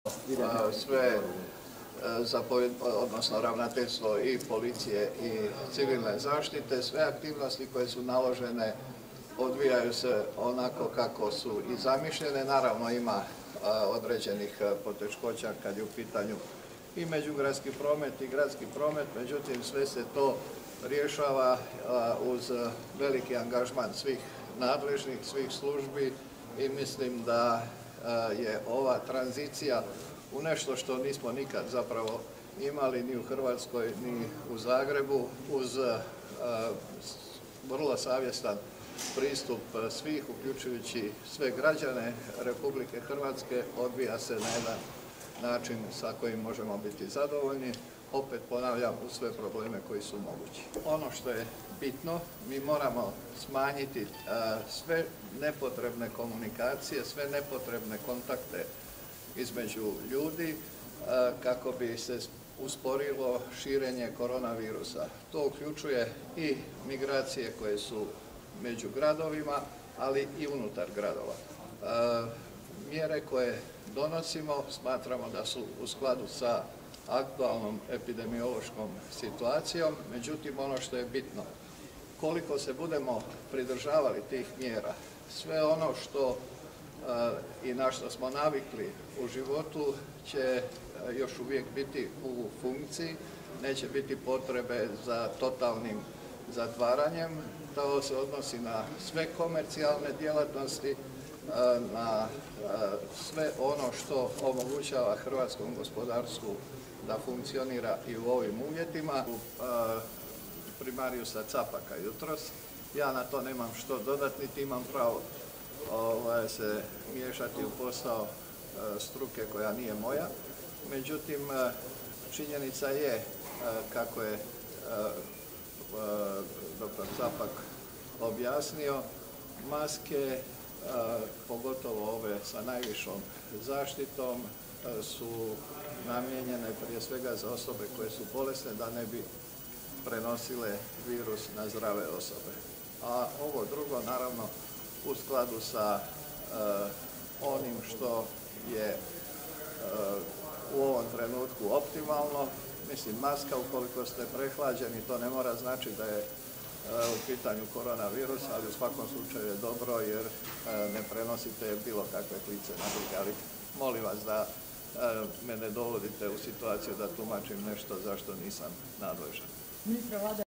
sve odnosno ravnateljstvo i policije i civilne zaštite, sve aktivnosti koje su naložene odvijaju se onako kako su i zamišljene. Naravno ima određenih poteškoća kad je u pitanju i međugradski promet i gradski promet, međutim sve se to rješava uz veliki angažman svih nadležnih, svih službi i mislim da je ova tranzicija u nešto što nismo nikad zapravo imali ni u Hrvatskoj ni u Zagrebu uz vrlo savjestan pristup svih, uključujući sve građane Republike Hrvatske, odvija se na jedan način sa kojim možemo biti zadovoljni. Opet ponavljam, uz sve probleme koji su mogući. Ono što je bitno, mi moramo smanjiti sve nepotrebne komunikacije, sve nepotrebne kontakte između ljudi kako bi se usporilo širenje koronavirusa. To uključuje i migracije koje su među gradovima, ali i unutar gradova. Mjere koje donosimo smatramo da su u skladu sa aktualnom epidemiološkom situacijom, međutim ono što je bitno, koliko se budemo pridržavali tih mjera, sve ono što i na što smo navikli u životu će još uvijek biti u funkciji, neće biti potrebe za totalnim zatvaranjem. To se odnosi na sve komercijalne djelatnosti, na sve ono što omogućava hrvatskom gospodarstvu da funkcionira i u ovim uvjetima. Primarijusa Capaka jutros, ja na to nemam što dodati, niti imam pravo se miješati u posao struke koja nije moja. Međutim, činjenica je, kako je dr. Capak objasnio, maske, pogotovo ove sa najvišom zaštitom, su namijenjene prije svega za osobe koje su bolesne da ne bi prenosile virus na zdrave osobe. A ovo drugo, naravno, u skladu sa onim što je u ovom trenutku optimalno. Mislim, maska ukoliko ste prehlađeni, to ne mora znači da je u pitanju koronavirus, ali u svakom slučaju je dobro jer ne prenosite bilo kakve klice na druge. Ali molim vas da me ne dovodite u situaciju da tumačim nešto za što nisam nadležan.